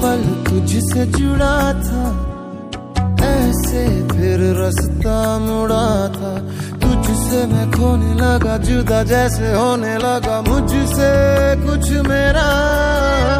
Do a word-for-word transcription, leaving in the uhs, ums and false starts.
पल तुझसे जुड़ा था, ऐसे फिर रास्ता मुड़ा था। तुझसे मैं खोने लगा, जुदा जैसे होने लगा मुझसे कुछ मेरा।